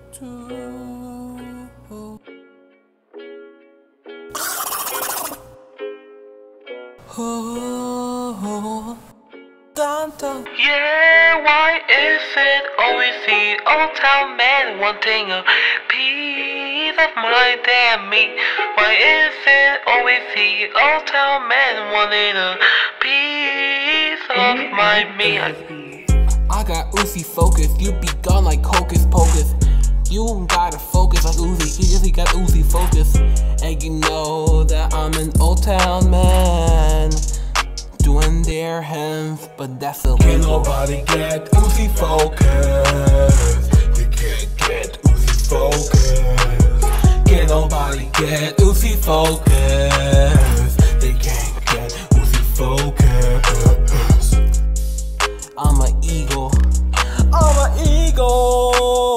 Yeah, why is it always the old town man wanting a piece of my damn meat? Why is it always the old town man wanting a piece of my meat? I got Uzi focus, you be gone like hocus pocus. You gotta focus like Uzi, you really got Uzi focus. And you know that I'm an old town man doing their hands, but that's illegal. Can't nobody get Uzi focus. You can't get Uzi focus. Can't nobody get Uzi focus. They can't get Uzi focus. I'm an eagle. I'm an eagle.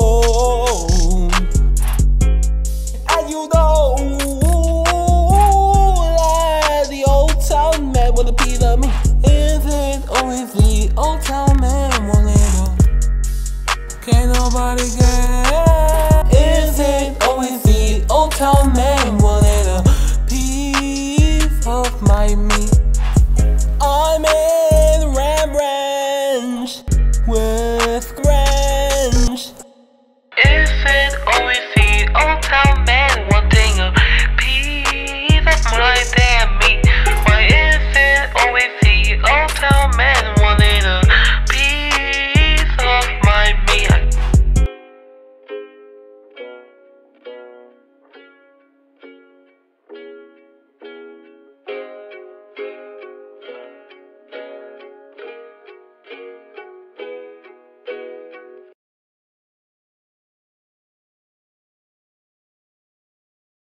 And you know that the old town man wanna be the me. Is it always the old town man wanna know? Can't nobody get. Is it always the old town man wanting a piece of my meat? I'm in Ram Ranch with Grant.